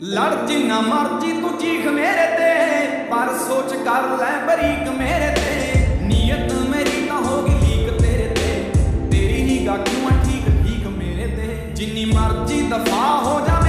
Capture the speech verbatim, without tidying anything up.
लड़ जिन्ना मर्जी तू चीख मेरे ते, पर सोच कर ले बरीक मेरे ते। नीयत मेरी ना होगी लीक तेरे ते, तेरी निगाह क्यों ठीक ठीक मेरे ते। जिन्नी मर्जी दफा हो जा